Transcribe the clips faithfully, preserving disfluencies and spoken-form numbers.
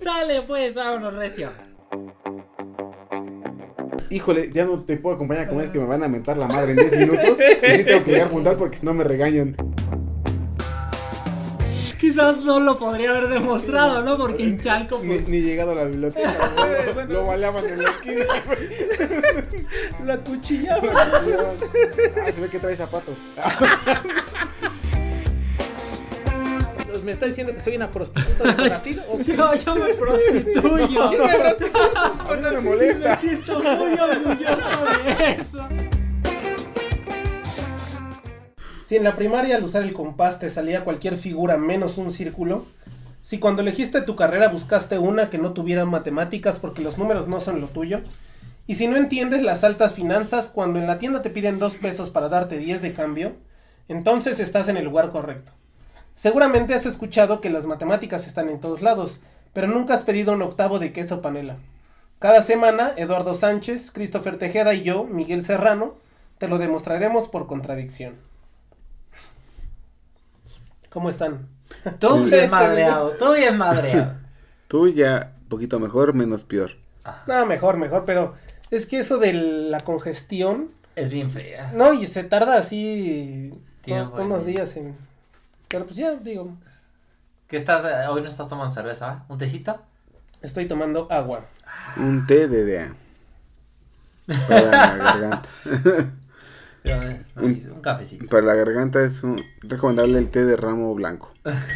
Sale pues, vámonos recio. Híjole, ya no te puedo acompañar a comer, es que me van a mentar la madre en diez minutos. Y sí tengo que llegar a juntar porque si no me regañan. Quizás no lo podría haber demostrado, ¿no? Porque en Chalco Ni, pues, ni llegado a la biblioteca, güey, lo, lo baleaban en la esquina, güey. la cuchillaba. Ah, se ve que trae zapatos. ¿Me está diciendo que soy una prostituta de nacido? Yo, yo me prostituyo. Yo me prostituyo. A mí no me molesta. Me siento muy orgulloso de eso. Si en la primaria al usar el compás te salía cualquier figura menos un círculo, si cuando elegiste tu carrera buscaste una que no tuviera matemáticas porque los números no son lo tuyo, y si no entiendes las altas finanzas cuando en la tienda te piden dos pesos para darte diez de cambio, entonces estás en el lugar correcto. Seguramente has escuchado que las matemáticas están en todos lados, pero nunca has pedido un octavo de queso panela. Cada semana, Eduardo Sánchez, Christopher Tejeda y yo, Miguel Serrano, te lo demostraremos por contradicción. ¿Cómo están? Tú bien madreado, tú bien madreado. Tú ya un poquito mejor, menos peor. No, mejor, mejor, pero es que eso de la congestión, Es bien fea. no, y se tarda así Tiempo, to- unos ¿no? días en... Pero pues ya, digo, ¿Qué estás? Hoy no estás tomando cerveza, ¿va? ¿Un tecito? estoy tomando agua. Un té de D A. Para la garganta. No, un, un cafecito. Para la garganta es un, recomendable el té de ramo blanco.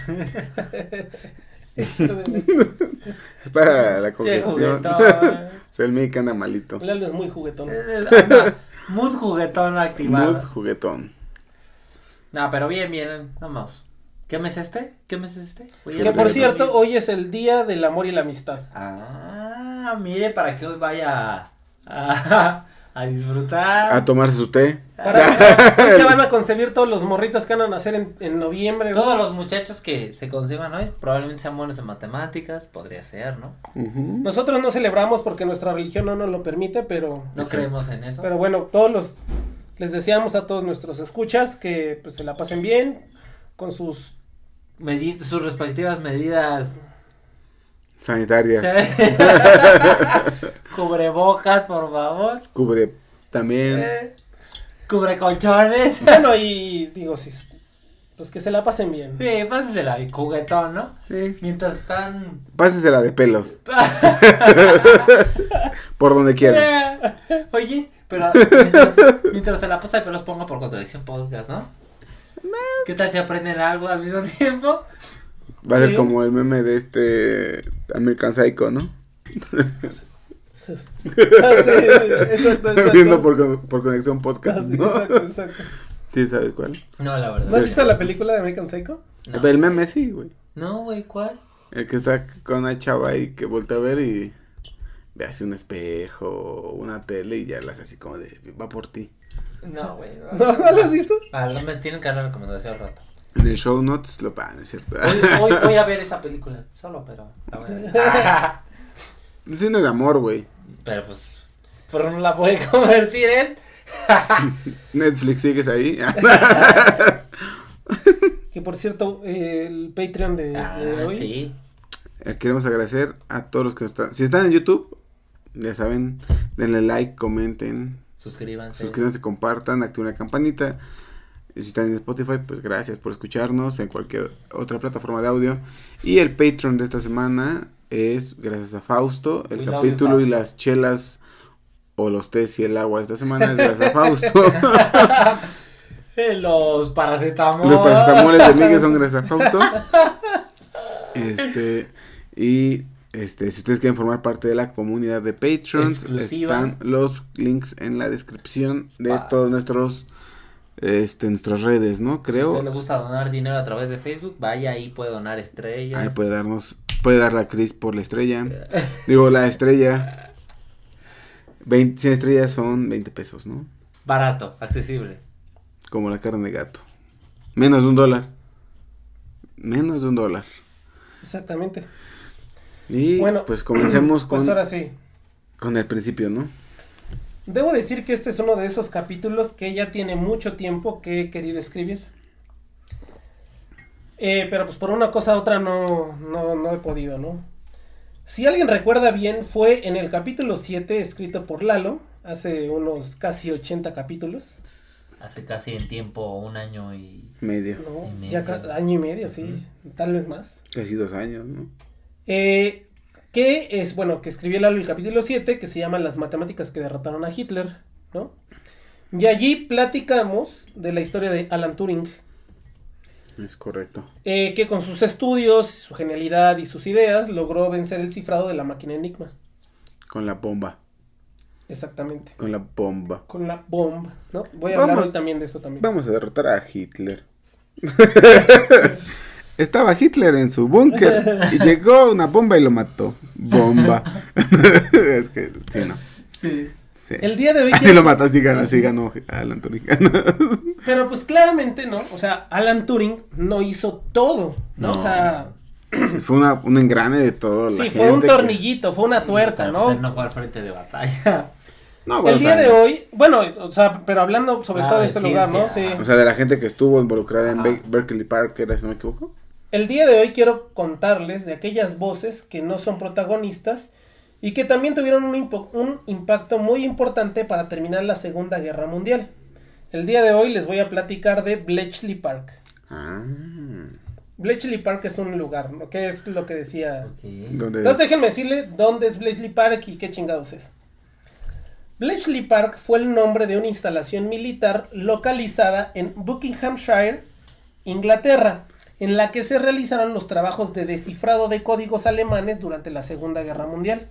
Es para la Che, congestión. juguetón. O sea, el médico anda malito. Lalo es muy juguetón. Es- es- anda, Mood juguetón activado. Muy juguetón. No, pero bien, bien, vamos. ¿Qué mes es este? ¿Qué mes es este? Oye, Que no por sé, cierto, no- hoy es el día del amor y la amistad. Ah, mire, para que hoy vaya a, a disfrutar. A tomarse su té. Para, hoy se van a concebir todos los morritos que van a nacer en, en noviembre. Todos los muchachos que se conciban hoy probablemente sean buenos en matemáticas, podría ser, ¿no? Ujú. Nosotros no celebramos porque nuestra religión no nos lo permite, pero... No creemos en eso. Pero bueno, todos los... Les deseamos a todos nuestros escuchas que pues se la pasen bien con sus... Medi- sus respectivas medidas. Sanitarias. Cubrebocas, por favor. Cubre también. Eh, cubre colchones. Bueno, y digo, si, pues que se la pasen bien. Sí, pásensela, y juguetón, ¿no? Sí. Mientras están... Pásesela de pelos. Por donde quiera. Oye, pero mientras, mientras se la pasa de pelos ponga por contradicción podcast, ¿no? ¿Qué tal si aprenden algo al mismo tiempo? Va a ser Sí. como el meme de este American Psycho, ¿no? Ah, sí, exacto, exacto. Viendo por, con- por conexión podcast, Ah, sí, ¿no? exacto, exacto. ¿Sí sabes cuál? No, la verdad. ¿No has visto la película de American Psycho? No. El meme sí, güey. No, güey, ¿cuál? El que está con una chava ahí que voltea a ver y ve así un espejo, una tele y ya la hace así como de, va por ti. No, güey. ¿No, ¿No la has visto? Ah, no me tienen que dar la recomendación al rato. En el show notes lo pagan, ¿es cierto? Hoy, hoy voy a ver esa película, solo, pero la voy a ver. Sí, no es de amor, güey. Pero pues, pero no la puede convertir en... Netflix, ¿sigues ahí? Que por cierto, eh, el Patreon de, Ah, de hoy. sí. Eh, Queremos agradecer a todos los que están. Si están en YouTube, ya saben, denle like, comenten, Suscríbanse. suscríbanse, compartan, activen la campanita. Y si están en Spotify, pues gracias por escucharnos en cualquier otra plataforma de audio. Y el Patreon de esta semana es gracias a Fausto. El We love capítulo you, y Fausto. las chelas o los tés y el agua de esta semana es gracias a Fausto. Eh, Los paracetamol. Los paracetamoles de Miguel son gracias a Fausto. Este, y este, si ustedes quieren formar parte de la comunidad de Patrons, Exclusiva. están los links en la descripción de Va. todos nuestros este, nuestras redes, ¿no? Si a Creo. usted le gusta donar dinero a través de Facebook, vaya ahí, puede donar estrellas. Ahí puede darnos, puede dar la Cris por la estrella. Digo, la estrella. veinte, cien estrellas son veinte pesos, ¿no? Barato, accesible. Como la carne de gato. Menos de un dólar. Menos de un dólar. Exactamente. Y Bueno, pues comencemos Pues con, ahora sí. con el principio, ¿no? Debo decir que este es uno de esos capítulos que ya tiene mucho tiempo que he querido escribir. Eh, pero pues por una cosa u otra no, no, no he podido, ¿no? Si alguien recuerda bien, fue en el capítulo siete, escrito por Lalo, hace unos casi ochenta capítulos. Hace casi en tiempo un año y... Medio. No, y medio. ya ca- año y medio, sí, uh-huh. Tal vez más. Casi dos años, ¿no? Eh, que es, bueno, que escribió Lalo el capítulo siete, que se llama Las matemáticas que derrotaron a Hitler, ¿no? Y allí platicamos de la historia de Alan Turing. Es correcto. Eh, que con sus estudios, su genialidad y sus ideas logró vencer el cifrado de la máquina Enigma. Con la bomba. Exactamente. Con la bomba. Con la bomba, ¿no? Voy a Vamos, hablar hoy también de eso también. Vamos a derrotar a Hitler. Estaba Hitler en su búnker y llegó una bomba y lo mató. Bomba. Es que, sí, no. Sí. Sí. El día de hoy... Así lo mató, así ganó, así ganó Alan Turing. Pero pues claramente, ¿no? O sea, Alan Turing no hizo todo, ¿no? No. O sea... Fue una, un engrane de todo. Sí, la fue un gente tornillito, que... fue una tuerca, pero ¿no? Pues él no fue al frente de batalla. No, bueno, el día o sea, de hoy, bueno, o sea, pero hablando sobre Ah, todo de de este ciencia. lugar, ¿no? Sí. O sea, de la gente que estuvo involucrada en Ajá. Be- Berkeley Park, era, si no me equivoco. El día de hoy quiero contarles de aquellas voces que no son protagonistas y que también tuvieron un, impo- un impacto muy importante para terminar la Segunda Guerra Mundial. El día de hoy les voy a platicar de Bletchley Park. Ah. Bletchley Park es un lugar, ¿no? ¿Qué es lo que decía? Okay. ¿Dónde? Entonces déjenme decirle dónde es Bletchley Park y qué chingados es. Bletchley Park fue el nombre de una instalación militar localizada en Buckinghamshire, Inglaterra, en la que se realizaron los trabajos de descifrado de códigos alemanes durante la Segunda Guerra Mundial.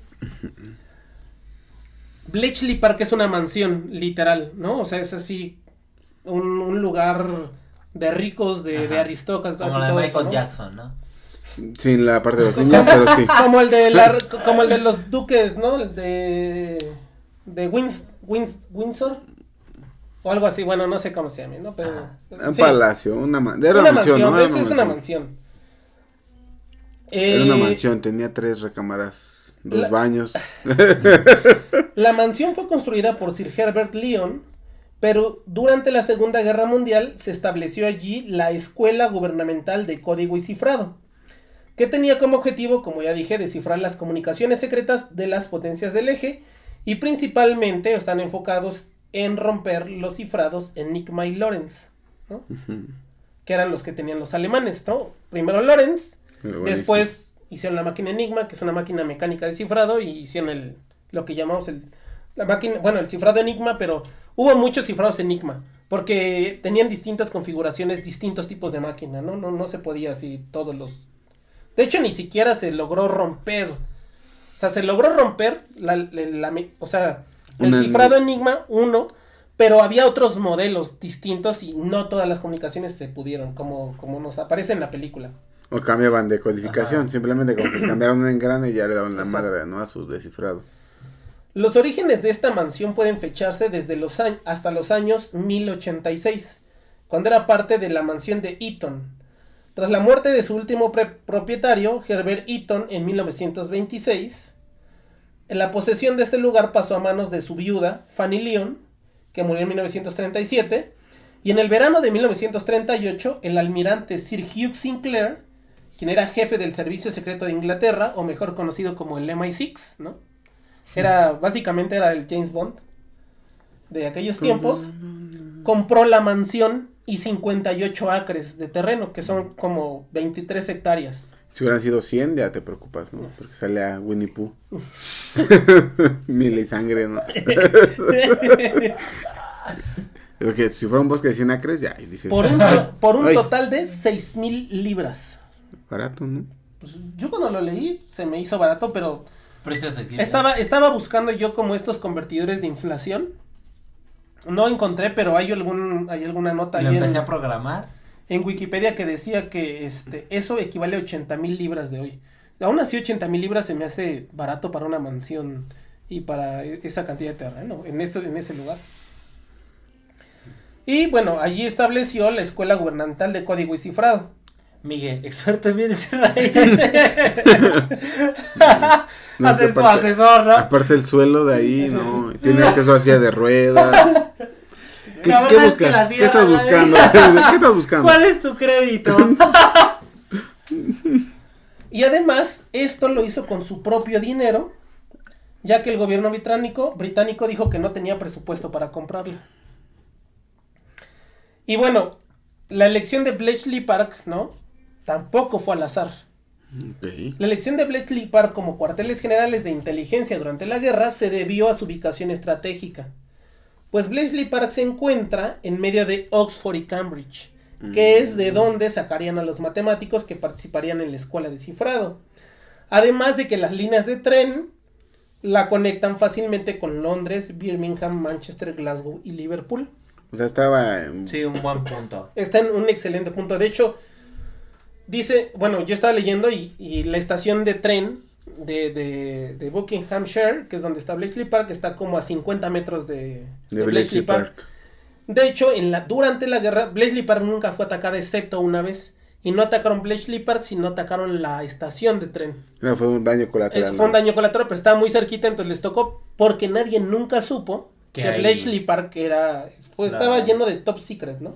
Bletchley Park es una mansión, literal, ¿no? O sea, es así, un, un lugar de ricos, de, de aristócratas. Como y la de todo Michael eso, ¿no? Jackson, ¿no? Sin la parte de los niños, pero sí. Como el de la, como el de los duques, ¿no? El de de Wins, Wins, Windsor o algo así, bueno, no sé cómo se llama, ¿no? Pero Un sí, palacio, una, ma- era una una mansión, mansión, ¿no? Era es, una es una mansión. mansión. Era una Eh, mansión, tenía tres recámaras, dos la- baños. La mansión fue construida por Sir Herbert Lyon, pero durante la Segunda Guerra Mundial se estableció allí la Escuela Gubernamental de Código y Cifrado, que tenía como objetivo, como ya dije, descifrar las comunicaciones secretas de las potencias del eje y principalmente están enfocados en romper los cifrados Enigma y Lorentz, ¿no? Ujú. Que eran los que tenían los alemanes, ¿no? Primero Lorentz, Luego después hicieron la máquina Enigma, que es una máquina mecánica de cifrado, y hicieron el lo que llamamos el la máquina, bueno, el cifrado Enigma, pero hubo muchos cifrados Enigma, porque tenían distintas configuraciones, distintos tipos de máquina, ¿no? No, no se podía así todos los... De hecho, ni siquiera se logró romper, o sea, se logró romper, la, la, la- o sea, el Una- cifrado Enigma uno, pero había otros modelos distintos y no todas las comunicaciones se pudieron, como, como nos aparece en la película. O cambiaban de codificación, Ajá. simplemente como que cambiaron un engrane y ya le daban la Exacto. madre, ¿no? A su descifrado. Los orígenes de esta mansión pueden fecharse desde los años, hasta los años mil ochenta y seis, cuando era parte de la mansión de Eaton. Tras la muerte de su último pre- propietario, Herbert Eaton, en mil novecientos veintiséis, en la posesión de este lugar pasó a manos de su viuda, Fanny Lyon, que murió en mil novecientos treinta y siete, y en el verano de mil novecientos treinta y ocho, el almirante Sir Hugh Sinclair, quien era jefe del Servicio Secreto de Inglaterra, o mejor conocido como el M I seis, ¿no? Era, básicamente era el James Bond de aquellos tiempos, compró la mansión y cincuenta y ocho acres de terreno, que son como veintitrés hectáreas. Si hubieran sido cien, ya te preocupas, ¿no? Porque sale a Winnie Pooh. Mil y sangre, ¿no? Porque si fuera un bosque de cien acres, ya, y dices, Por un, to- por un Ay. total de seis mil libras. barato, ¿no? Pues, yo cuando lo leí se me hizo barato, pero Precio asequible. estaba, estaba buscando yo como estos convertidores de inflación. No encontré, pero hay algún hay alguna nota Y lo ahí empecé en, a programar. en Wikipedia que decía que este eso equivale a ochenta mil libras de hoy. Aún así ochenta mil libras se me hace barato para una mansión y para e- esa cantidad de terreno en esto, en ese lugar. Y bueno, allí estableció la Escuela Gubernamental de Código y Cifrado. Miguel, experto en bienes raíces. No, Hace que su aparte- asesor, ¿no? Aparte el suelo de ahí, ¿no? Tiene acceso a silla de ruedas. ¿Qué, La qué verdad es que la buscas? ¿Qué tierra, estás la buscando? neta. ¿Qué estás buscando? ¿Cuál es tu crédito? Y además, esto lo hizo con su propio dinero, ya que el gobierno británico, británico dijo que no tenía presupuesto para comprarlo. Y bueno, la elección de Bletchley Park, ¿no? Tampoco fue al azar. Okay. La elección de Bletchley Park como cuarteles generales de inteligencia durante la guerra se debió a su ubicación estratégica. Pues Bletchley Park se encuentra en medio de Oxford y Cambridge, que es de donde sacarían a los matemáticos que participarían en la escuela de cifrado. Además de que las líneas de tren la conectan fácilmente con Londres, Birmingham, Manchester, Glasgow y Liverpool. O sea, estaba... en- Sí, un buen punto. Está en un excelente punto. De hecho, dice, bueno, yo estaba leyendo y, y la estación de tren de, de, de Buckinghamshire, que es donde está Bletchley Park, está como a cincuenta metros de, de de Bletchley Park. De hecho, en la, durante la guerra, Bletchley Park nunca fue atacada excepto una vez. Y no atacaron Bletchley Park, sino atacaron la estación de tren. No, fue un daño Eh, colateral. fue un ¿no? daño colateral, pero estaba muy cerquita, entonces les tocó porque nadie nunca supo Que que ahí- Bletchley Park era, pues La- estaba lleno de top secret, ¿no?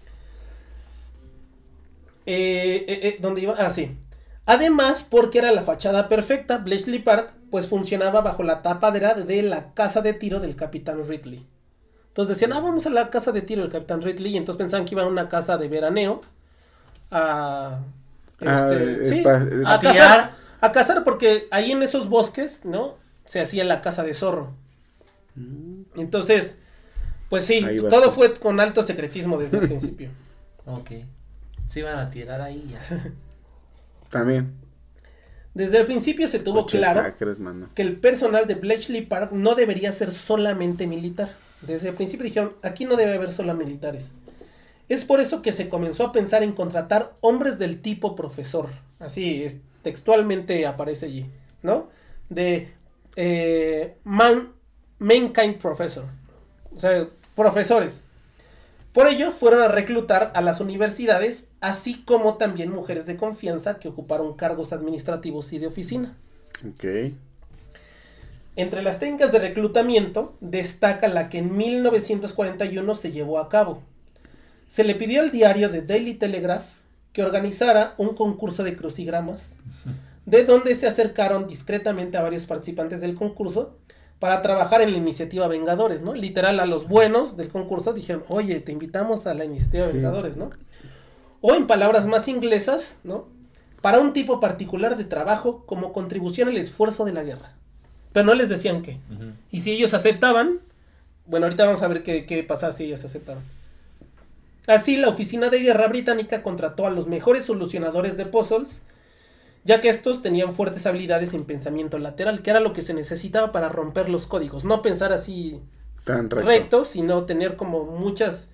Eh, eh, eh, ¿Dónde iba? Ah, sí. Además, porque era la fachada perfecta, Bletchley Park, pues funcionaba bajo la tapadera de la casa de tiro del Capitán Ridley. Entonces decían, ah, vamos a la casa de tiro del Capitán Ridley, y entonces pensaban que iban a una casa de veraneo a... Ah, Este, es sí, pa- a A cazar, criar. a cazar, porque ahí en esos bosques, ¿no? Se hacía la caza de zorro. Entonces, pues sí, Ahí va todo tú. fue con alto secretismo desde el principio. Ok. Se iban a tirar ahí ya. También. Desde el principio se tuvo Ocho claro hackers, mano. que el personal de Bletchley Park no debería ser solamente militar. Desde el principio dijeron, aquí no debe haber solo militares. Es por eso que se comenzó a pensar en contratar hombres del tipo profesor. Así es, textualmente aparece allí, ¿no? De eh, man, mankind professor. O sea, profesores. Por ello fueron a reclutar a las universidades, así como también mujeres de confianza que ocuparon cargos administrativos y de oficina. Ok. Entre las técnicas de reclutamiento destaca la que en mil novecientos cuarenta y uno se llevó a cabo. Se le pidió al diario The Daily Telegraph que organizara un concurso de crucigramas, de donde se acercaron discretamente a varios participantes del concurso para trabajar en la iniciativa Vengadores, ¿no? Literal, a los buenos del concurso dijeron, oye, te invitamos a la iniciativa Sí. Vengadores, ¿no? O en palabras más inglesas, ¿no? Para un tipo particular de trabajo como contribución al esfuerzo de la guerra. Pero no les decían qué. Ujú. Y si ellos aceptaban, bueno, ahorita vamos a ver qué, qué pasaba si ellos aceptaban. Así, la oficina de guerra británica contrató a los mejores solucionadores de puzzles, ya que estos tenían fuertes habilidades en pensamiento lateral, que era lo que se necesitaba para romper los códigos. No pensar así Tan recto. recto, sino tener como muchas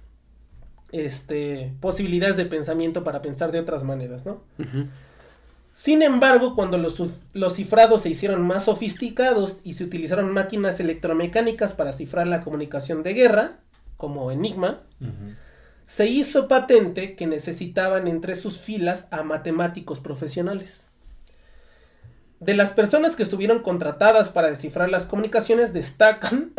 este, posibilidades de pensamiento para pensar de otras maneras, ¿no? Ujú. Sin embargo, cuando los, suf- los cifrados se hicieron más sofisticados y se utilizaron máquinas electromecánicas para cifrar la comunicación de guerra, como Enigma, Ujú. se hizo patente que necesitaban entre sus filas a matemáticos profesionales. De las personas que estuvieron contratadas para descifrar las comunicaciones destacan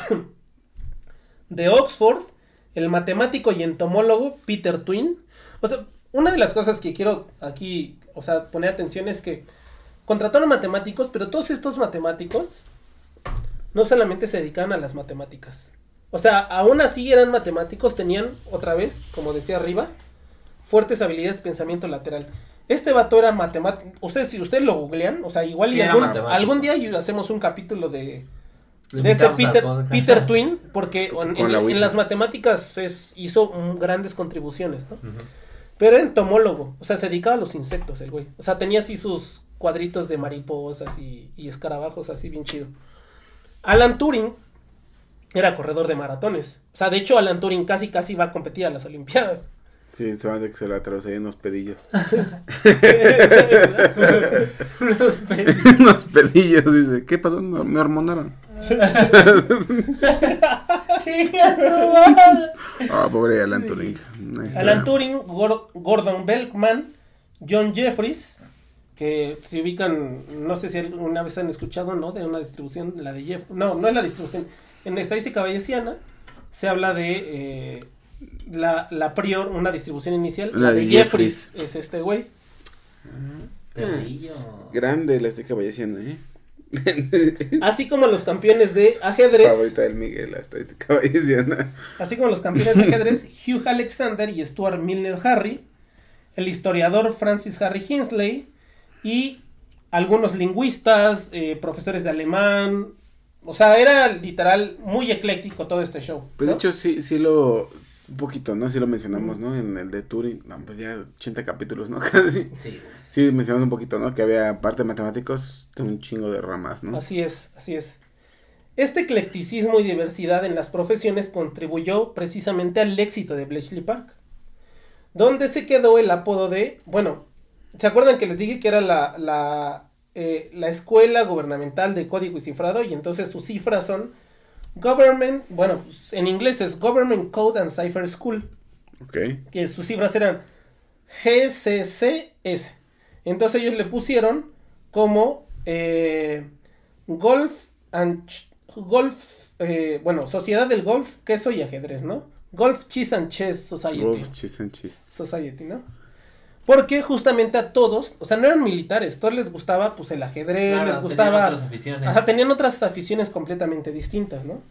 de Oxford, el matemático y entomólogo Peter Twin. O sea, una de las cosas que quiero aquí, o sea, poner atención es que contrataron matemáticos, pero todos estos matemáticos no solamente se dedicaban a las matemáticas. O sea, aún así eran matemáticos, tenían, otra vez, como decía arriba, fuertes habilidades de pensamiento lateral. Este vato era matemático. Ustedes, si ustedes lo googlean, o sea, igual Sí, y era algún, matemático. algún día y hacemos un capítulo de, Lo de este invitamos al Peter, podcast. Peter Twin, porque Con en, en- la en Ouija. las matemáticas es, hizo mm, grandes contribuciones, ¿no? Ujú. Pero era entomólogo, o sea, se dedicaba a los insectos el güey. O sea, tenía así sus cuadritos de mariposas y, y escarabajos así bien chido. Alan Turing era corredor de maratones. O sea, de hecho, Alan Turing casi casi va a competir a las Olimpiadas. Sí, se van de que se la traducen unos pedillos. Unos pe- unos pedillos, dice. ¿Qué pasó? Me, me hormonaron. Sí, no mames. Ah, pobre Alan Turing. Una historia. Alan Turing, Gor- Gordon Belkman, John Jeffries, que se ubican, no sé si alguna vez han escuchado, ¿no? De una distribución, la de Jeff, no, no es la distribución. En estadística bayesiana se habla de eh, la, la prior, una distribución inicial, la, La de, de Jeffries, Jeffries. es este güey. Perrillo. Grande la estoy caballeciendo, ¿eh? Así como los campeones de ajedrez. Favorita del Miguel, la estoy caballeciendo. Así como los campeones de ajedrez Hugh Alexander y Stuart Milner Harry, el historiador Francis Harry Hinsley y algunos lingüistas, eh, profesores de alemán. O sea, era literal muy ecléctico todo este show. Pues ¿no? de hecho sí, sí lo, un poquito, ¿no? Sí lo mencionamos, ¿no? En el de Turing, no, pues ya ochenta capítulos, ¿no? Casi. Sí. Sí, mencionamos un poquito, ¿no? Que había parte de matemáticos de un chingo de ramas, ¿no? Así es, así es. Este eclecticismo y diversidad en las profesiones contribuyó precisamente al éxito de Bletchley Park, donde se quedó el apodo de, bueno, ¿se acuerdan que les dije que era la, la, eh, la escuela gubernamental de código y cifrado? Y entonces sus cifras son Government, bueno, pues en inglés es Government Code and Cipher School, Ok. que sus cifras eran G C C S. Entonces ellos le pusieron como eh, Golf and Ch- Golf, eh, bueno, Sociedad del Golf, Queso y Ajedrez, ¿no? Golf, Cheese and Chess Society. Golf, cheese and cheese. Society, ¿no? Porque justamente a todos, o sea, no eran militares, todos les gustaba pues el ajedrez, Claro, les gustaba. tenían otras aficiones. Ajá, tenían otras aficiones completamente distintas, ¿no?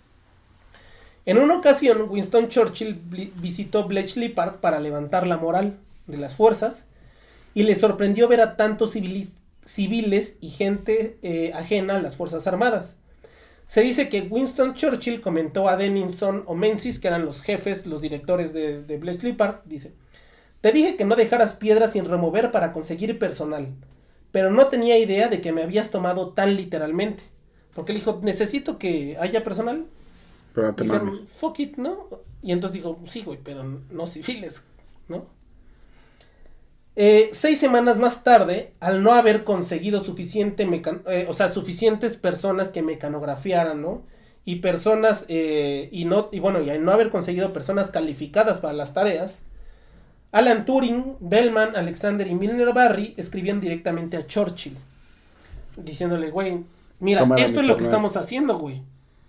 En una ocasión, Winston Churchill bli- visitó Bletchley Park para levantar la moral de las fuerzas y le sorprendió ver a tantos civilis- civiles y gente eh, ajena a las fuerzas armadas. Se dice que Winston Churchill comentó a Dennison o Menzies, que eran los jefes, los directores de, de Bletchley Park, dice: te dije que no dejaras piedras sin remover para conseguir personal, pero no tenía idea de que me habías tomado tan literalmente. Porque él dijo, necesito que haya personal. Pero no te Dijeron, mames. fuck it, ¿no? Y entonces dijo, sí, güey, pero no civiles, ¿no? Eh, seis semanas más tarde, al no haber conseguido suficiente mecan eh, o sea, suficientes personas que mecanografiaran, ¿no? Y personas, eh, y no, y bueno, y al no haber conseguido personas calificadas para las tareas, Alan Turing, Bellman, Alexander y Milner Barry escribían directamente a Churchill, diciéndole, güey, mira, Cámara, esto mi es lo que carnal. estamos haciendo, güey.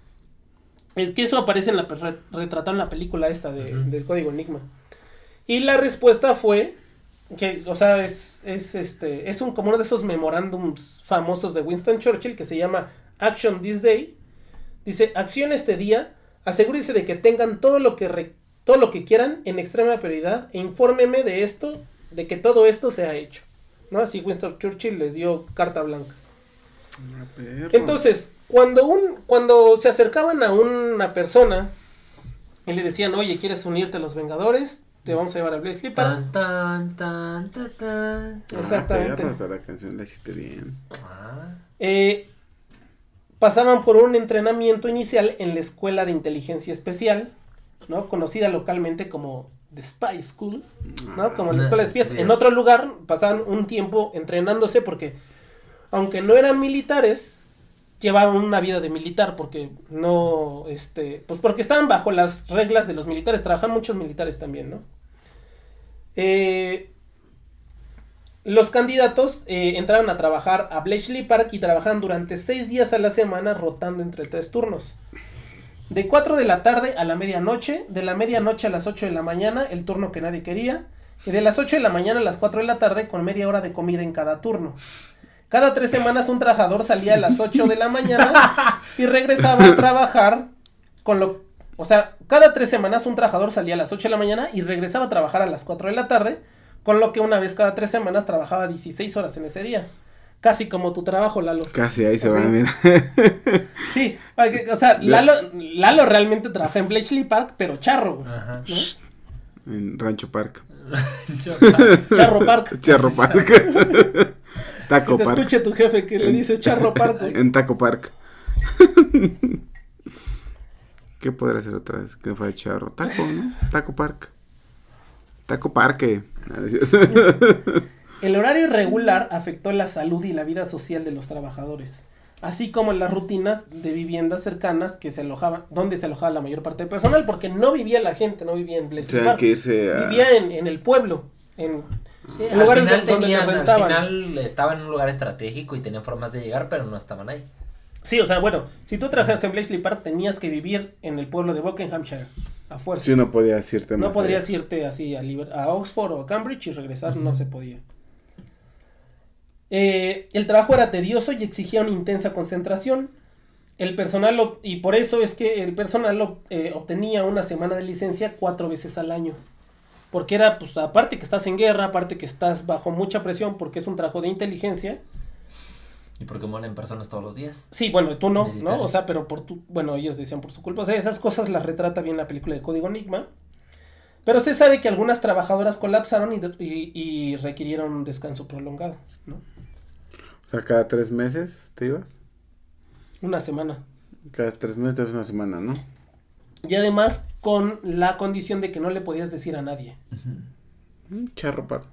Es que eso aparece en la re- retratado en la película esta de, Ujú. del Código Enigma. Y la respuesta fue que, o sea, es, es este, es un como uno de esos memorándums famosos de Winston Churchill que se llama Action This Day. Dice, acción este día, asegúrese de que tengan todo lo que re- todo lo que quieran en extrema prioridad e infórmeme de esto, de que todo esto se ha hecho. ¿No? Así Winston Churchill les dio carta blanca. Ah, perro. Entonces, cuando un, cuando se acercaban a una persona y le decían, oye, ¿quieres unirte a los Vengadores? Te vamos a llevar a Bletchley Park. Tan, tan, tan, tan, tan. Ah, Exactamente. perro, hasta la canción la hiciste bien. Ah, Eh, pasaban por un entrenamiento inicial en la Escuela de Inteligencia Especial, ¿no? Conocida localmente como The Spy School, ¿no? Como la Escuela de Espías. En otro lugar pasaban un tiempo entrenándose porque, aunque no eran militares, llevaban una vida de militar porque no, este, pues porque estaban bajo las reglas de los militares, trabajan muchos militares también, ¿no? Eh, los candidatos eh, entraron a trabajar a Bletchley Park y trabajaban durante seis días a la semana rotando entre tres turnos. De cuatro de la tarde a la medianoche, de la medianoche a las ocho de la mañana, el turno que nadie quería, y de las ocho de la mañana a las cuatro de la tarde con media hora de comida en cada turno. Cada tres semanas un trabajador salía a las ocho de la mañana y regresaba a trabajar con lo... O sea, cada tres semanas un trabajador salía a las ocho de la mañana y regresaba a trabajar a las cuatro de la tarde, con lo que una vez cada tres semanas trabajaba dieciséis horas en ese día. Casi como tu trabajo, Lalo. Casi ahí se Así. va, mira. Sí, o sea, Lalo, Lalo realmente trabaja en Bletchley Park, pero charro, güey, ajá. ¿no? En Rancho Park. Charro Park. Charro Park. Que Taco te Park. escuche tu jefe que le dice Charro Park, güey. En Taco Park. ¿Qué podría hacer otra vez? Que fue charro. Taco, ¿no? Taco Park. Taco Parque. El horario irregular afectó la salud y la vida social de los trabajadores, así como las rutinas de viviendas cercanas que se alojaban, donde se alojaba la mayor parte del personal, porque no vivía la gente, no vivía en Bletchley Tenían Park, que irse a... vivía en, en el pueblo, en, Sí, en al lugares final donde, donde les tenían, al rentaban. final estaban en un lugar estratégico y tenían formas de llegar, pero no estaban ahí. Sí, o sea, bueno, si tú trabajas en Bletchley Park tenías que vivir en el pueblo de Buckinghamshire, a fuerza. Sí, no podía irte No más podrías allá. irte así a, Liber- a Oxford o a Cambridge y regresar, Ujú. no se podía. Eh, el trabajo era tedioso y exigía una intensa concentración. El personal, lo, y por eso es que el personal lo, eh, obtenía una semana de licencia cuatro veces al año. Porque era, pues, aparte que estás en guerra, aparte que estás bajo mucha presión, porque es un trabajo de inteligencia. ¿Y porque mueren personas todos los días? Sí, bueno, tú no, Militares. ¿no? O sea, pero por tu, bueno, ellos decían por su culpa. O sea, esas cosas las retrata bien la película de Código Enigma. Pero se sabe que algunas trabajadoras colapsaron y, y, y requirieron un descanso prolongado, ¿no? O sea, cada tres meses te ibas. Una semana. Cada tres meses te vas una semana, ¿no? Y además con la condición de que no le podías decir a nadie. Un charro pardo.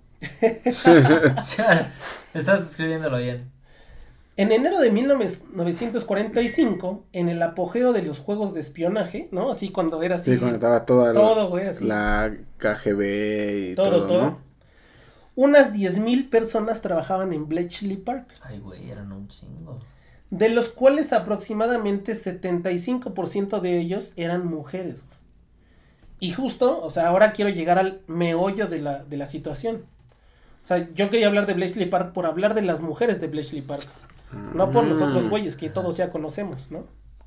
Estás escribiéndolo bien. En enero de mil novecientos cuarenta y cinco, en el apogeo de los juegos de espionaje, ¿no? Así cuando era así. Sí, cuando estaba toda todo, la, güey, así. la K G B y todo, todo, todo. ¿no? Unas diez mil personas trabajaban en Bletchley Park, Ay, güey, eran un chingo. de los cuales aproximadamente setenta y cinco por ciento de ellos eran mujeres. Güey. Y justo, o sea, ahora quiero llegar al meollo de la, de la situación. O sea, yo quería hablar de Bletchley Park por hablar de las mujeres de Bletchley Park. No por los otros güeyes que todos ya conocemos, ¿no?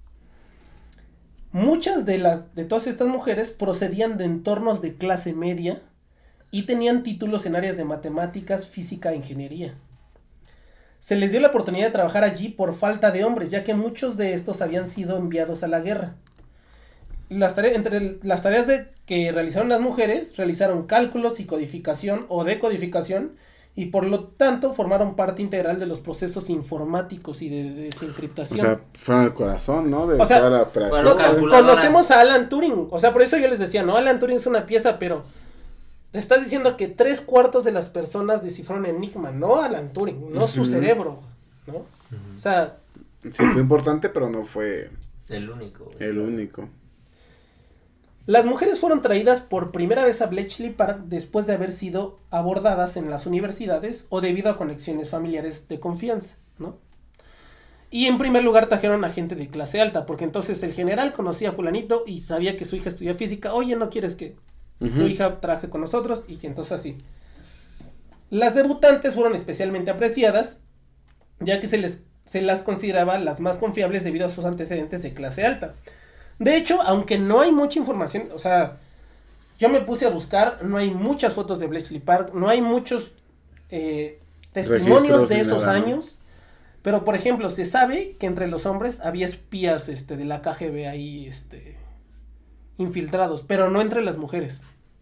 Muchas de las de todas estas mujeres procedían de entornos de clase media y tenían títulos en áreas de matemáticas, física e ingeniería. Se les dio la oportunidad de trabajar allí por falta de hombres, ya que muchos de estos habían sido enviados a la guerra. Las tareas, entre las tareas de, que realizaron las mujeres, realizaron cálculos y codificación o decodificación, y por lo tanto formaron parte integral de los procesos informáticos y de desencriptación. O sea, fueron el corazón, ¿no? De O sea, toda la operación. fueron calculadoras. Conocemos a Alan Turing, o sea, por eso yo les decía, no, Alan Turing es una pieza, pero te estás diciendo que tres cuartos de las personas descifraron Enigma, no Alan Turing, no su Ujú. cerebro, ¿no? Ujú. O sea, Sí, fue importante, pero no fue El único. güey. el único. las mujeres fueron traídas por primera vez a Bletchley Park después de haber sido abordadas en las universidades o debido a conexiones familiares de confianza, ¿no? Y en primer lugar trajeron a gente de clase alta, porque entonces el general conocía a fulanito y sabía que su hija estudia física. Oye, ¿no quieres que tu Ujú. hija trabaje con nosotros? Y que entonces así. Las debutantes fueron especialmente apreciadas, ya que se les se las consideraba las más confiables debido a sus antecedentes de clase alta. De hecho, aunque no hay mucha información, o sea, yo me puse a buscar, no hay muchas fotos de Bletchley Park, no hay muchos eh, testimonios Registros de ni esos nada, ¿no? años, pero por ejemplo, se sabe que entre los hombres había espías este, de la K G B ahí este, infiltrados, pero no entre las mujeres.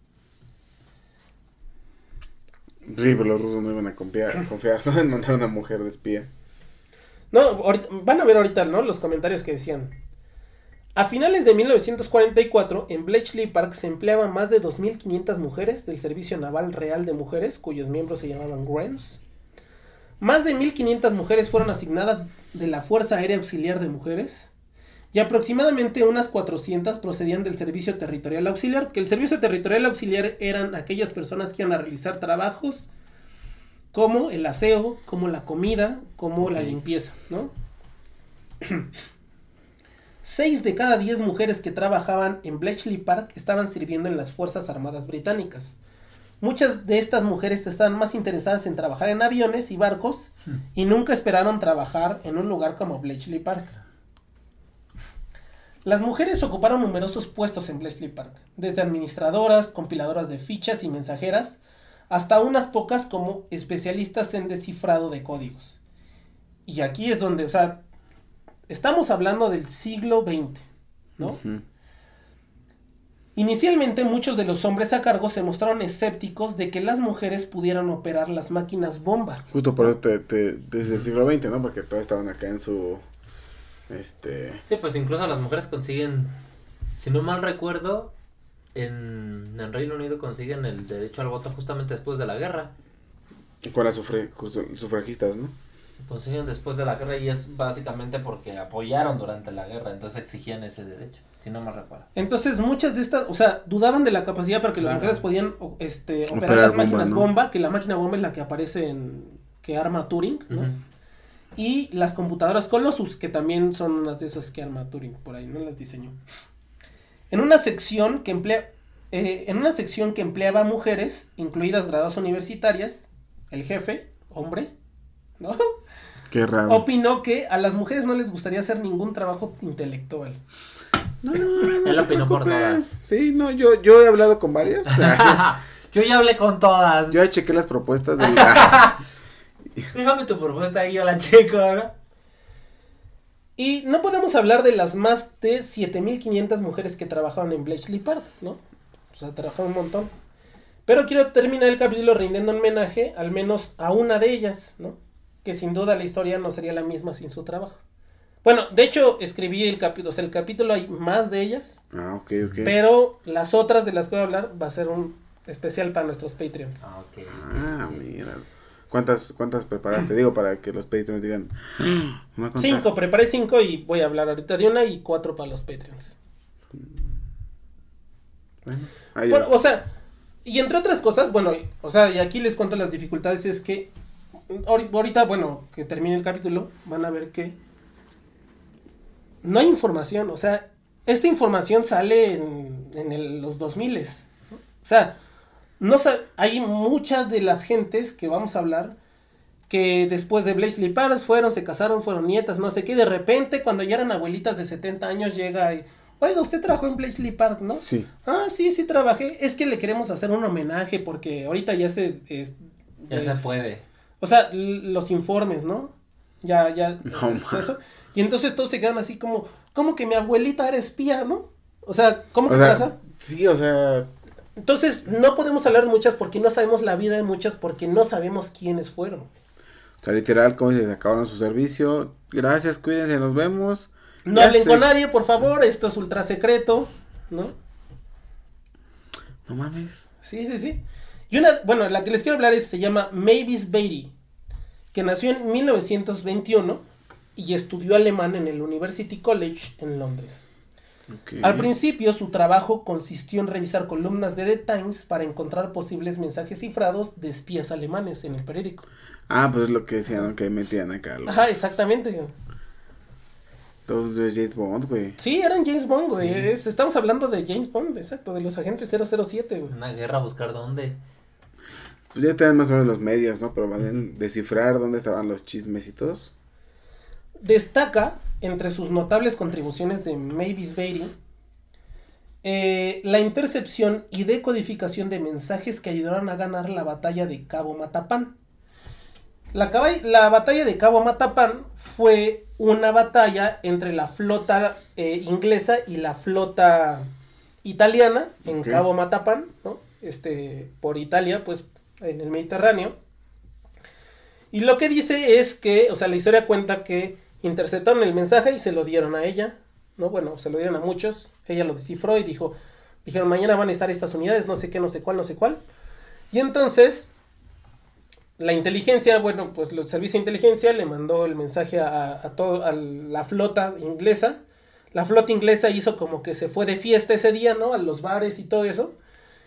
Sí, pero los rusos no iban a confiar, confiar ¿no? En mandar a una mujer de espía. No, ahorita- van a ver ahorita, ¿no? Los comentarios que decían. A finales de mil novecientos cuarenta y cuatro, en Bletchley Park se empleaban más de dos mil quinientas mujeres del Servicio Naval Real de Mujeres, cuyos miembros se llamaban Grens. Más de mil quinientas mujeres fueron asignadas de la Fuerza Aérea Auxiliar de Mujeres. Y aproximadamente unas cuatrocientas procedían del Servicio Territorial Auxiliar, que el Servicio Territorial Auxiliar eran aquellas personas que iban a realizar trabajos como el aseo, como la comida, como la Ok. limpieza, ¿no? Seis de cada diez mujeres que trabajaban en Bletchley Park estaban sirviendo en las Fuerzas Armadas Británicas. Muchas de estas mujeres estaban más interesadas en trabajar en aviones y barcos y nunca esperaron trabajar en un lugar como Bletchley Park. Las mujeres ocuparon numerosos puestos en Bletchley Park, desde administradoras, compiladoras de fichas y mensajeras, hasta unas pocas como especialistas en descifrado de códigos. Y aquí es donde, o sea, estamos hablando del siglo veinte, ¿no? Ujú. Inicialmente muchos de los hombres a cargo se mostraron escépticos de que las mujeres pudieran operar las máquinas bomba. Justo por eso te, te, desde el siglo veinte, ¿no? Porque todos estaban acá en su, este... Sí, pues incluso las mujeres consiguen, si no mal recuerdo, en, en Reino Unido consiguen el derecho al voto justamente después de la guerra. Con las sufre, justo, sufragistas, ¿no? Consiguen después de la guerra y es básicamente porque apoyaron durante la guerra, entonces exigían ese derecho, si no mal recuerdo. Entonces muchas de estas, o sea, dudaban de la capacidad para que las Claro. mujeres podían o- este, operar, Operar las bomba, máquinas ¿no? bomba, que la máquina bomba es la que aparece en, que arma Turing, ¿no? Ujú. Y las computadoras Colossus, que también son unas de esas que arma Turing, por ahí, ¿no? Las diseñó. En una sección que emplea, eh, en una sección que empleaba mujeres, incluidas graduadas universitarias, el jefe, hombre, ¿no? Qué raro. Opinó que a las mujeres no les gustaría hacer ningún trabajo intelectual. No, no Él opinó por preocupes. todas. Sí, no, yo, yo he hablado con varias. Yo ya hablé con todas. Yo ya chequé las propuestas de Déjame tu propuesta ahí, yo la checo, ¿no? Y no podemos hablar de las más de siete mil quinientas mujeres que trabajaron en Bletchley Park, ¿no? O sea, trabajaron un montón. Pero quiero terminar el capítulo rindiendo homenaje al menos a una de ellas, ¿no? Que sin duda la historia no sería la misma sin su trabajo. Bueno, de hecho, escribí el capítulo, o sea, el capítulo hay más de ellas. Ah, ok, ok. Pero las otras de las que voy a hablar va a ser un especial para nuestros Patreons. Ah, ok. Ah, mira. ¿Cuántas, cuántas preparaste? Digo, para que los Patreons digan. "Me voy a contar". Cinco, preparé cinco y voy a hablar ahorita de una y cuatro para los Patreons. Bueno, ahí Bueno, va. o sea, y entre otras cosas, bueno, o sea, y aquí les cuento las dificultades, es que ahori- ahorita, bueno, que termine el capítulo, van a ver que no hay información, o sea, esta información sale en, en el- los dos mil, ¿no? O sea, no sa- hay muchas de las gentes que vamos a hablar que después de Bletchley Park fueron, se casaron, fueron nietas, no sé qué, y de repente cuando ya eran abuelitas de setenta años llega y, oiga, usted trabajó en Bletchley Park, ¿no? Sí. Ah, sí, sí trabajé. Es que le queremos hacer un homenaje porque ahorita ya se... es- Ya es- se puede. O sea, l- los informes, ¿no? Ya, ya... No, este, man. todo eso. Y entonces todos se quedan así como... Como que mi abuelita era espía, ¿no? O sea, ¿cómo que O sea, trabaja? sí, o sea, Entonces, no podemos hablar de muchas porque no sabemos la vida de muchas porque no sabemos quiénes fueron. o sea, literal, como se acabaron su servicio. Gracias, cuídense, nos vemos. No Ya hablen sé. con nadie, por favor. Esto es ultra secreto, ¿no? No mames. Sí, sí, sí. Y una, bueno, la que les quiero hablar es, se llama Mavis Beatty, que nació en mil novecientos veintiuno y estudió alemán en el University College en Londres. Okay. Al principio su trabajo consistió en revisar columnas de The Times para encontrar posibles mensajes cifrados de espías alemanes en el periódico. Ah, pues es lo que decían, ¿no? Que metían acá. Los... Ajá, exactamente. Todos de James Bond, güey. Sí, eran James Bond, güey. Sí. Es- estamos hablando de James Bond, exacto, de los agentes cero cero siete, güey. Una guerra a buscar dónde. Pues ya tenían más o menos los medios, ¿no? Pero más bien descifrar dónde estaban los chismecitos. Destaca entre sus notables contribuciones de Mavis Beatty eh, la intercepción y decodificación de mensajes que ayudaron a ganar la batalla de Cabo Matapán. La, caba- la batalla de Cabo Matapán fue una batalla entre la flota eh, inglesa y la flota italiana en Ok. Cabo Matapán, ¿no? Este, por Italia, pues en el Mediterráneo. Y lo que dice es que, o sea, la historia cuenta que interceptaron el mensaje y se lo dieron a ella, ¿no? Bueno, se lo dieron a muchos, ella lo descifró y dijo, dijeron, mañana van a estar estas unidades, no sé qué, no sé cuál, no sé cuál. Y entonces, la inteligencia, bueno, pues el servicio de inteligencia le mandó el mensaje a, a, todo, a la flota inglesa. La flota inglesa hizo como que se fue de fiesta ese día, ¿no? A los bares y todo eso.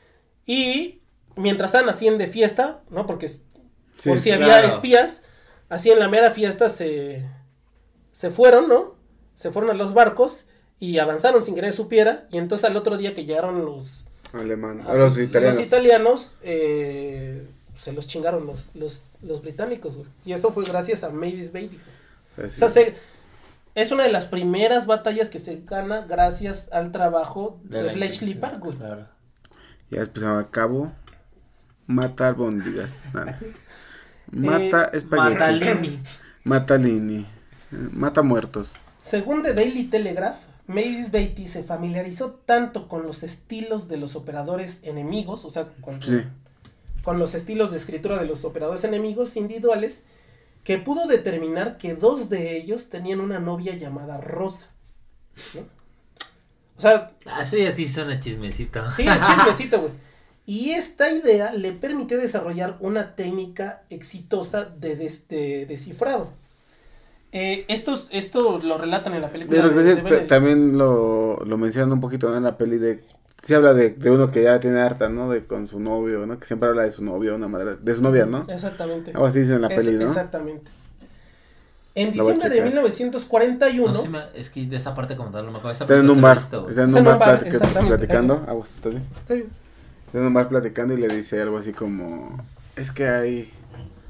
Y mientras estaban haciendo de fiesta, ¿no? Porque Sí, por si claro. había espías, así en la mera fiesta se, se fueron, ¿no? Se fueron a los barcos y avanzaron sin que nadie supiera. Y entonces al otro día que llegaron los, Alemán. A los italianos. los italianos, eh, se los chingaron los, los, los británicos, güey. Y eso fue gracias a Mavis Beatty. O Así sea, es. se- es una de las primeras batallas que se gana gracias al trabajo de, la Bletchley inteligencia, Park, güey. Claro. Ya después se llama Cabo. Mata albóndigas. Nada. Mata Eh, espaguetis. Matalini. Matalini. Eh, Mata muertos. Según The Daily Telegraph, Mavis Beatty se familiarizó tanto con los estilos de los operadores enemigos, o sea, con, Sí. con los estilos de escritura de los operadores enemigos individuales, que pudo determinar que dos de ellos tenían una novia llamada Rosa, ¿no? O sea, Así así suena chismecito. sí, es chismecito, güey. Y esta idea le permitió desarrollar una técnica exitosa de, des- de descifrado. Eh, estos, esto lo relatan en la película. Pero de- que de sí, Benedict. también lo, lo mencionan un poquito, ¿no? En la peli de... Sí habla de, de uno que ya tiene harta, ¿no? De con su novio, ¿no? Que siempre habla de su novio, una madre... De su novia, ¿no? Exactamente. Algo así dice en la Es- peli, ¿no? Exactamente. En Lo voy a diciembre de checar. mil novecientos cuarenta y uno, No sé, me- es que de esa parte como tal no me acuerdo. Esa Está en película un sí la he bar. visto, güey. Está en Está un en un bar, bar, platica- exactamente. platicando. Aguas, ¿está bien? Está bien. Está en un bar platicando y le dice algo así como... Es que hay...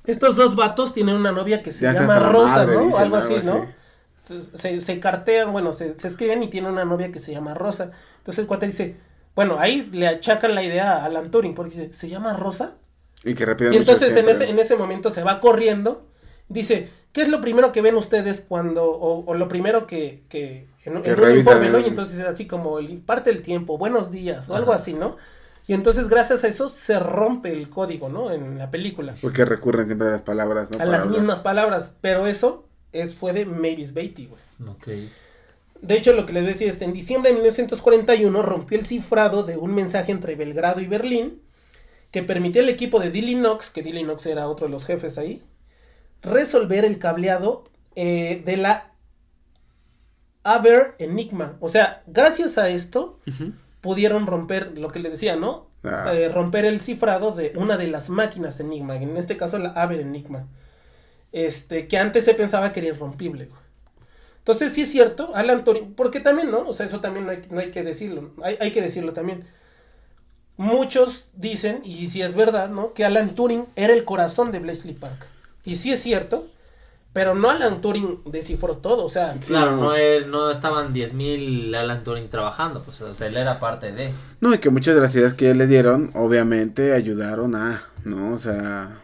Estos dos vatos tienen una novia que se Ya llama hasta la Rosa, madre, ¿no? dicen, Algo así, algo ¿no? así. Se, se, se cartean, bueno, se, se escriben y tiene una novia que se llama Rosa. Entonces el cuate dice, bueno, ahí le achacan la idea a Alan Turing, porque dice, ¿se llama Rosa? Y que repiten Y mucho entonces en siempre. ese, en ese momento se va corriendo, dice, ¿qué es lo primero que ven ustedes cuando, o, o lo primero que, que en, Que en un revisan informe, ¿no? el- Y entonces es así como, el, parte del tiempo, buenos días, o algo así, ¿no? Y entonces gracias a eso se rompe el código, ¿no? En la película. Porque recurren siempre a las palabras, ¿no? A Para las hablar. mismas palabras, pero eso es, fue de Mavis Beatty, güey. Ok. De hecho, lo que les decía es, en diciembre de mil novecientos cuarenta y uno rompió el cifrado de un mensaje entre Belgrado y Berlín que permitió al equipo de Dilly Knox, que Dilly Knox era otro de los jefes ahí, resolver el cableado eh, de la Aber Enigma. O sea, gracias a esto Ujú. pudieron romper lo que les decía, ¿no? Ah. Eh, romper el cifrado de una de las máquinas Enigma, en este caso la Aber Enigma. Este, que antes se pensaba que era irrompible, güey. Entonces sí es cierto, Alan Turing, porque también, ¿no? O sea, eso también no hay, no hay que decirlo, hay, hay que decirlo también. Muchos dicen, y si es verdad, ¿no? Que Alan Turing era el corazón de Bletchley Park. Y sí es cierto, pero no Alan Turing descifró todo, o sea... Sí, Claro, no. no, él- no estaban diez mil Alan Turing trabajando, pues o sea, él era parte de... No, y que muchas de las ideas que le dieron, obviamente, ayudaron a, ¿no? O sea,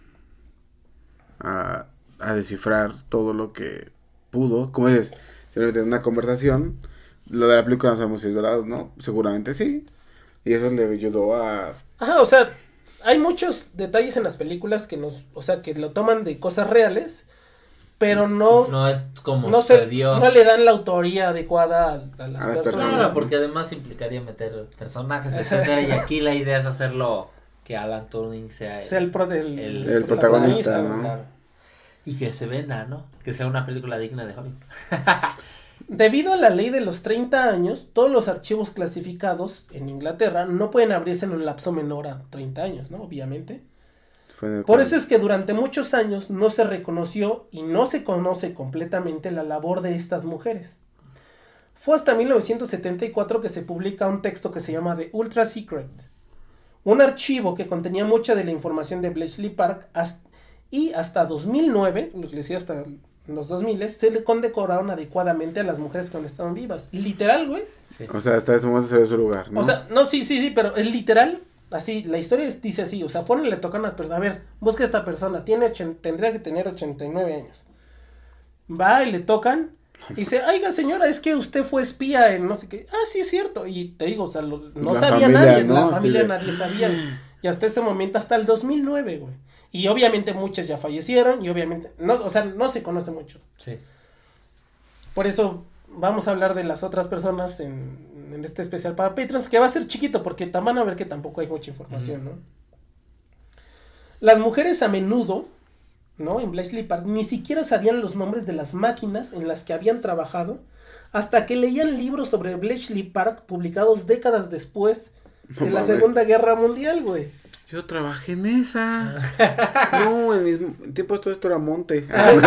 a, a descifrar todo lo que pudo. Como dices, simplemente en una conversación, lo de la película no sabemos si es verdad o no, seguramente sí. Y eso le ayudó a... Ajá, o sea, hay muchos detalles en las películas que nos, o sea, que lo toman de cosas reales, pero no, No es como no, se, sucedió. no le dan la autoría adecuada a, a las A las personas. personas. Claro, porque además implicaría meter personajes, etcétera, y aquí la idea es hacerlo que Alan Turing sea el, Sea el, pro del, el- el protagonista, ¿no? claro. Y que se venda, ¿no? Que sea una película digna de Hollywood. Debido a la ley de los treinta años, todos los archivos clasificados en Inglaterra no pueden abrirse en un lapso menor a treinta años, ¿no? Obviamente. Fue en el- Por eso es que durante muchos años no se reconoció y no se conoce completamente la labor de estas mujeres. Fue hasta mil novecientos setenta y cuatro que se publica un texto que se llama The Ultra Secret, un archivo que contenía mucha de la información de Bletchley Park hasta, y hasta dos mil nueve, les decía hasta los dos mil, se le condecoraron adecuadamente a las mujeres que aún estaban vivas. Literal, güey. Sí. O sea, hasta ese momento se dio su lugar, ¿no? O sea, no, sí, sí, sí, pero es literal, así, la historia es- dice así, o sea, fueron y le tocan a las personas, a ver, busca a esta persona, tiene ochen- tendría que tener ochenta y nueve años. Va y le tocan, y dice, oiga señora, es que usted fue espía en no sé qué, ah, sí es cierto, y te digo, o sea, lo- no La sabía familia, nadie, ¿no? la Sí, familia de- nadie sabía, y hasta ese momento, hasta el dos mil nueve, güey, y obviamente muchas ya fallecieron, y obviamente, no, o sea, no se conoce mucho. Sí. Por eso vamos a hablar de las otras personas en, en este especial para Patreons, que va a ser chiquito, porque tam- van a ver que tampoco hay mucha información, ¿no? Las mujeres a menudo, ¿no? En Bletchley Park, ni siquiera sabían los nombres de las máquinas en las que habían trabajado, hasta que leían libros sobre Bletchley Park publicados décadas después de No la mames. Segunda Guerra Mundial, güey. Yo trabajé en esa. No, en mis tiempos todo esto era monte.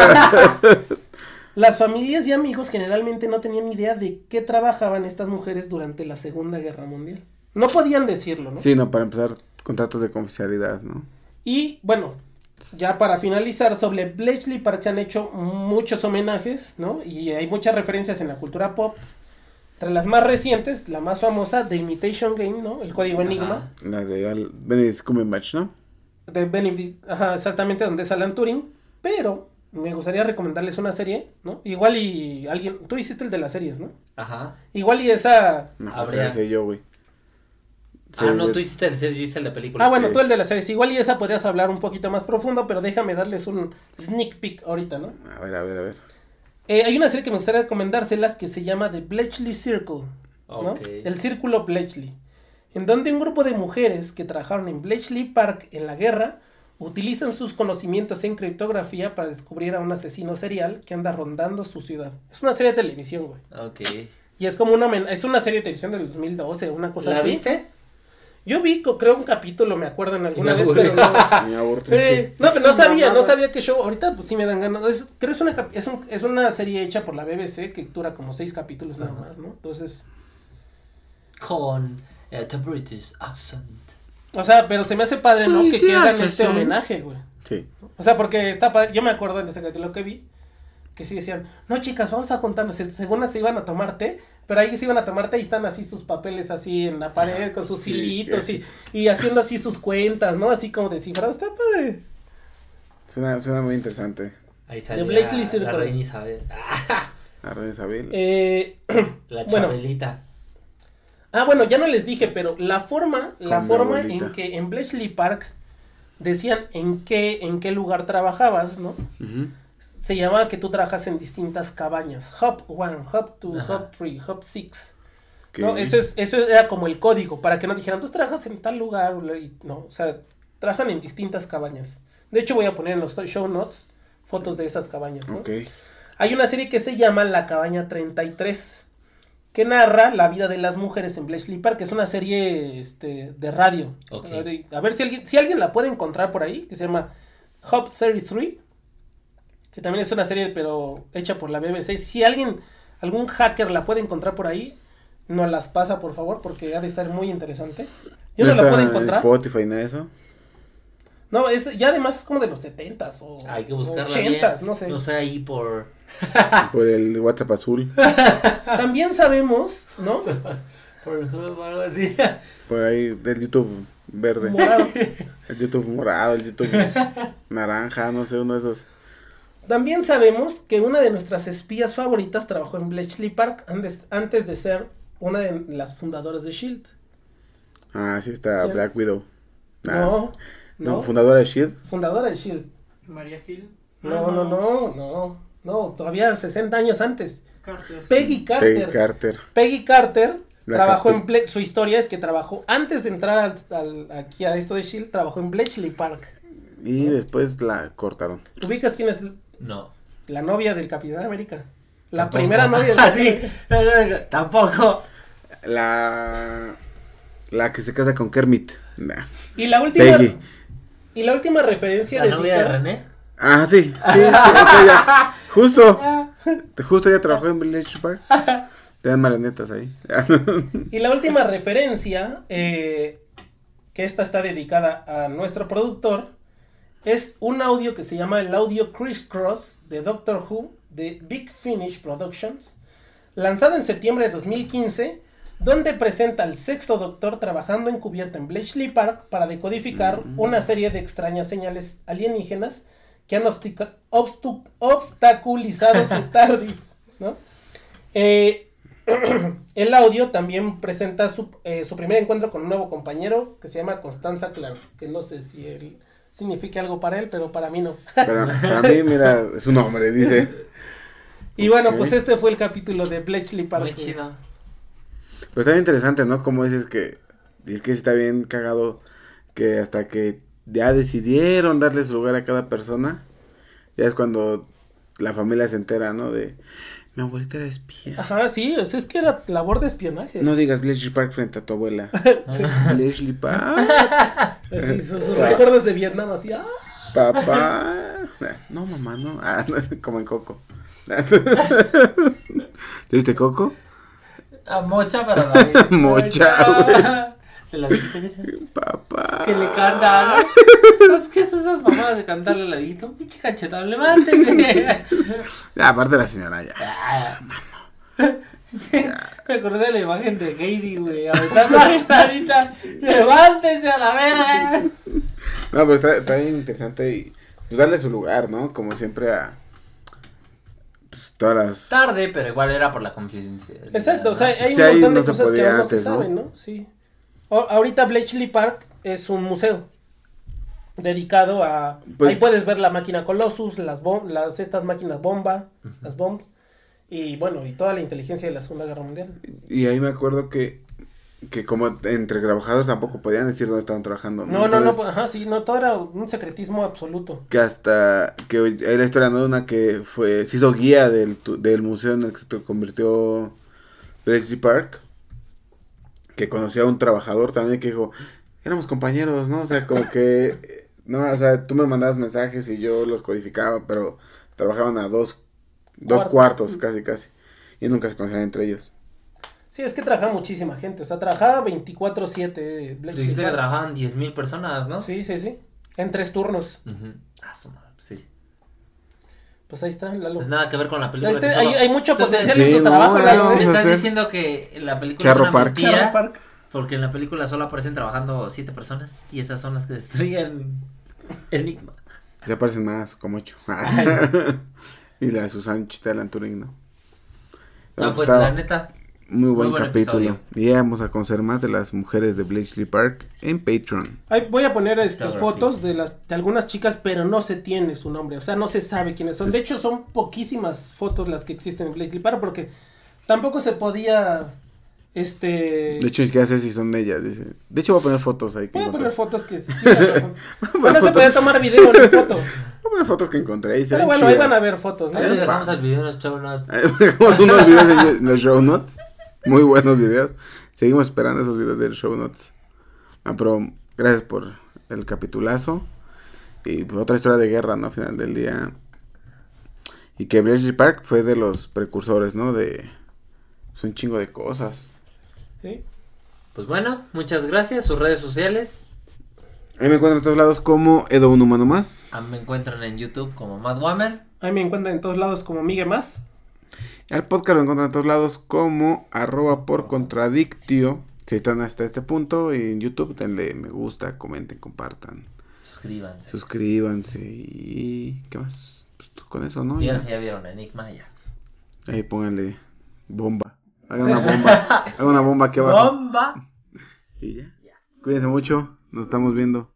Las familias y amigos generalmente no tenían idea de qué trabajaban estas mujeres durante la Segunda Guerra Mundial. No podían decirlo, ¿no? Sí, no, para empezar, contratos de confidencialidad, ¿no? Y bueno, ya para finalizar, sobre Bletchley Park se han hecho muchos homenajes, ¿no? Y hay muchas referencias en la cultura pop. Entre las más recientes, la más famosa, The Imitation Game, ¿no? El código Enigma. Ajá. La de Al Benedict Cumberbatch, ¿no? De Benedict, ajá, exactamente, donde es Alan Turing. Pero me gustaría recomendarles una serie, ¿no? Igual y alguien, tú hiciste el de las series, ¿no? Ajá. Igual y esa... No, Habría- o sea, sé yo, güey. Sí, Ah, no, sí. tú hiciste el, yo hice el de película. Ah, bueno, Sí. tú el de las series. Igual y esa podrías hablar un poquito más profundo, pero déjame darles un sneak peek ahorita, ¿no? A ver, a ver, a ver. Eh, hay una serie que me gustaría recomendárselas que se llama The Bletchley Circle, ¿no? Ok. El Círculo Bletchley, en donde un grupo de mujeres que trabajaron en Bletchley Park en la guerra utilizan sus conocimientos en criptografía para descubrir a un asesino serial que anda rondando su ciudad. Es una serie de televisión, güey. Ok. Y es como una men- es una serie de televisión del dos mil doce, una cosa ¿La así. viste? Yo vi, co- creo un capítulo, me acuerdo en alguna me vez, aburrí. pero no. Me aburro. Eh, No, pero no Sí, sabía, mamada. no sabía qué show. Ahorita pues sí me dan ganas. Es, creo que es una, cap- es, un- es una serie hecha por la B B C que dura como seis capítulos nada Ajá. más, ¿no? Entonces, Con eh, The British Accent. o sea, pero se me hace padre, ¿no? Que, Este que hagan hace este así. homenaje, güey. Sí. O sea, porque está padre. Yo me acuerdo en ese capítulo que vi, que sí decían, no chicas, vamos a juntarnos. Según se iban a tomar té, pero ahí se iban a tomar té y están así sus papeles así en la pared con sus Sí, hilitos sí. y, y haciendo así sus cuentas, ¿no? Así como descifrado. Está padre. Suena, suena muy interesante. Ahí salía Blakely la Circle. reina Isabel. La reina Isabel. Eh, La bueno. Chabelita. Ah, bueno, ya no les dije, pero la forma, la Con mi forma abuelita. en que en Bletchley Park decían en qué, en qué lugar trabajabas, ¿no? Ujú. Se llamaba que tú trabajas en distintas cabañas. Hub one, Hub two, Ajá. Hub three, Hub six. Ok. ¿No? Eso, es, eso era como el código, para que no dijeran, tú trabajas en tal lugar. Y no, o sea, trabajan en distintas cabañas. De hecho, voy a poner en los show notes fotos de esas cabañas, ¿no? Ok. Hay una serie que se llama La Cabaña treinta y tres, que narra la vida de las mujeres en Bletchley Park, que es una serie este, de radio. Ok. A ver si alguien, si alguien la puede encontrar por ahí, que se llama Hub treinta y tres, que también es una serie, pero hecha por la B B C. Si alguien, algún hacker la puede encontrar por ahí, nos las pasa, por favor, porque ha de estar muy interesante. Yo no, la está puedo en encontrar. Spotify, nada de eso. No, es, ya además es como de los setentas o Hay que buscarla ochentas, bien. no sé. No sé, ahí por... Por el WhatsApp azul. También sabemos, ¿no? por el juego o algo así. Por ahí del YouTube verde. Morado. El YouTube morado, el YouTube naranja, no sé, uno de esos. También sabemos que una de nuestras espías favoritas trabajó en Bletchley Park antes, antes de ser una de las fundadoras de Shield. Ah, sí está ¿Quién? Black Widow. Ah, No, no, no, fundadora de Shield. fundadora de Shield. María Gil. No, Ah, no, no, no, no, todavía sesenta años antes. Carter. Peggy Carter. Peggy Carter. Peggy Carter La trabajó capté. en Ble su historia es que trabajó antes de entrar al, al- aquí a esto de Shield, trabajó en Bletchley Park. Y después la cortaron. ¿Ubicas quién es No. la novia del Capitán América? La Tampoco. primera novia del Ah, sí. Capitán Tampoco. La. La que se casa con Kermit. Nah. Y la última Peggy. y la última referencia La novia de dedicada- René. Ah, sí, sí, sí, esa ya. Justo. Justo ya trabajó en Village Park. Te dan marionetas ahí. Y la última referencia, eh, que esta está dedicada a nuestro productor, es un audio que se llama el audio Crisscross de Doctor Who de Big Finish Productions, lanzado en septiembre de dos mil quince, donde presenta al sexto Doctor trabajando encubierto en Bletchley Park para decodificar Mm. una serie de extrañas señales alienígenas que han obstica- obstu- obstaculizado su TARDIS, ¿no? Eh, el audio también presenta su, eh, su primer encuentro con un nuevo compañero que se llama Constanza Clark, que no sé si él signifique algo para él, pero para mí no. Pero para mí, mira, es un hombre, dice. Y bueno, Ok. pues este fue el capítulo de Bletchley Park. Muy chido. Pero está bien interesante, ¿no? Como dices que. Y es que sí está bien cagado que hasta que ya decidieron darle su lugar a cada persona, ya es cuando la familia se entera, ¿no? De. Mi abuelita era espía. Ajá, sí, es, es que era labor de espionaje. No digas Bletchley Park frente a tu abuela. Bletchley Park. Así, sus, sus recuerdos de Vietnam, así, ah. Papá. No, mamá, no. Ah, no, como en Coco. ¿Te viste Coco? A Mocha para David. Mocha, güey. Se la dijiste que se- Papá. que le canta. ¿no? Es que son esas mamadas de cantarle al ladito. Pinche cachetón, levántese. Ya, aparte la señora ya. Ah, sí, me acordé de la imagen de Heidi, güey. Aventando a la clarita. Levántese a la verga. No, pero está, está bien interesante y pues darle su lugar, ¿no? Como siempre a pues, todas las... Tarde, pero igual era por la confidencialidad. Exacto, o sea, hay Sí, un ahí montón de no se cosas que podía aún no antes, se ¿no? saben, ¿no? Sí. O- ahorita Bletchley Park es un museo dedicado a... Pues- ahí puedes ver la máquina Colossus, las, bom- las estas máquinas bomba, las bombs, y bueno, y toda la inteligencia de la Segunda Guerra Mundial. Y ahí me acuerdo que, que como entre trabajadores tampoco podían decir dónde estaban trabajando. No, no, no, Entonces, pues, ajá, sí, no, todo era un secretismo absoluto. que hasta, que hoy- hay la historia, ¿no? De una que fue, se hizo guía del, tu- del museo en el que se convirtió Bletchley Park, que conoció a un trabajador también que dijo, éramos compañeros, ¿no? O sea, como que, no, o sea, tú me mandabas mensajes y yo los codificaba, pero trabajaban a dos, dos Cuarto. cuartos, casi, casi, y nunca se conocían entre ellos. Sí, es que trabajaba muchísima gente, o sea, trabajaba veinticuatro siete Bletchley Dijiste que Park. trabajaban diez mil personas, ¿no? Sí, sí, sí, en tres turnos. Ujú. Ah, su madre, sí. Pues ahí está, Lalo. Entonces nada que ver con la película. Este, que hay, solo- hay mucho Entonces, potencial sí, en tu no, trabajo, no, Lalo. no, ¿eh? Me Vamos a estás hacer- diciendo que la película Charro es una Park. mentira, Charro Park. porque en la película solo aparecen trabajando siete personas y esas son las que destruyen Enigma. Ya aparecen más, como ocho. Y la de Susan Chitalan Turing, ¿no? No, pues Está la neta, muy buen, muy buen capítulo. episodio. Y vamos a conocer más de las mujeres de Bletchley Park en Patreon. Ahí voy a poner este, Photography. fotos de las de algunas chicas, pero no se tiene su nombre, o sea, no se sabe quiénes son. Sí. De hecho, son poquísimas fotos las que existen en Bletchley Park porque tampoco se podía, este... De hecho, ni siquiera sé si son de ellas. Dice. De hecho, voy a poner fotos ahí. que Voy a encontré. poner fotos que sí tienes razón. Voy a Bueno, se fotos- puede tomar video en la foto. Voy a poner fotos que encontré. Y se Pero ven bueno, ahí chidas. van a ver fotos, ¿no? ahí Sí. le dejamos el video en los show notes. Dejamos unos videos en los show notes. Muy buenos videos. Seguimos esperando esos videos del show notes. Ah, pero gracias por el capitulazo. Y pues, otra historia de guerra, ¿no? Al final del día. Y que Bletchley Park fue de los precursores, ¿no? De pues, un chingo de cosas. Sí. Pues bueno, muchas gracias. Sus redes sociales. Ahí me encuentro en todos lados como Edo Un Humano Más. Ah, me encuentran en YouTube como Matt Whammer. Ahí me encuentran en todos lados como Migue Más. Al podcast lo encuentran en todos lados como arroba por contradictio. Si están hasta este punto y en YouTube, denle me gusta, comenten, compartan. Suscríbanse. Suscríbanse y... ¿Qué más? Pues con eso, ¿no? Ya Ya. si ya vieron Enigma, ya. Ahí pónganle bomba. Hagan una bomba. Hagan una bomba aquí abajo. ¡Bomba! Y ya. Cuídense mucho. Nos estamos viendo.